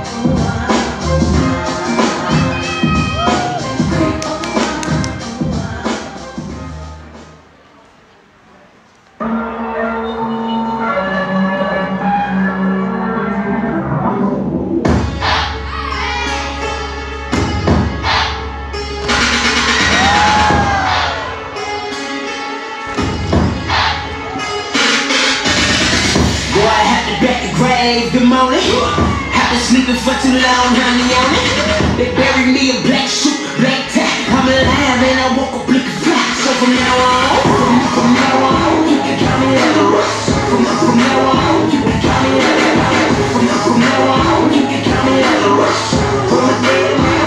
Good morning. I've been sleeping for too long, honey, on it. They buried me in black suit, black tie. I'm alive and I woke up looking fly. So from now on, you can call me Ellerouth. From now on, you can call me Ellerouth. From now on, you can call me Ellerouth. From a dead man.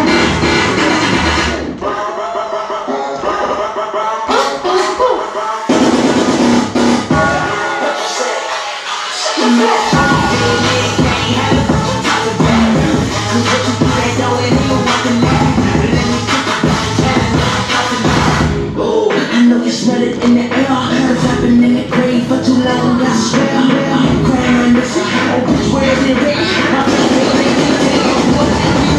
Smell it in the air, cause I've been in the grave for too long, I swear. Crying and missing, oh bitch, where is it ready? My first day, they can't tell you what I do.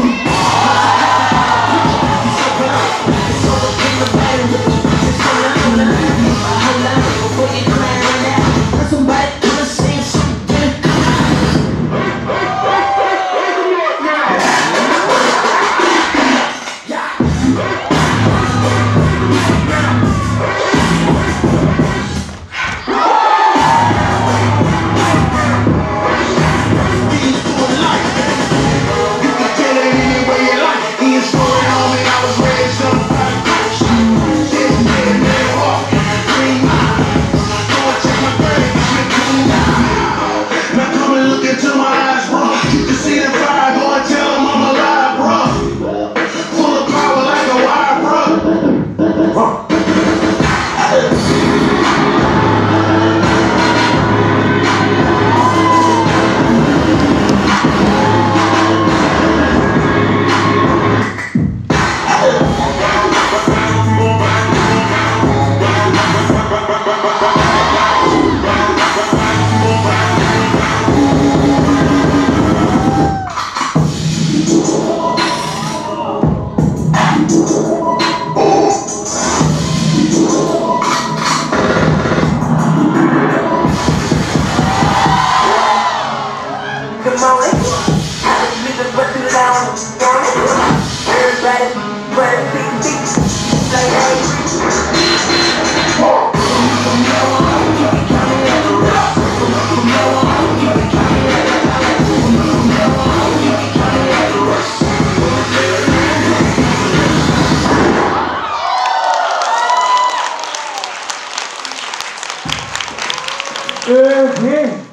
It's so bright, it's all up in the bottom. It's so long, hold on, before you cry right now. Somebody come and say something. Okay.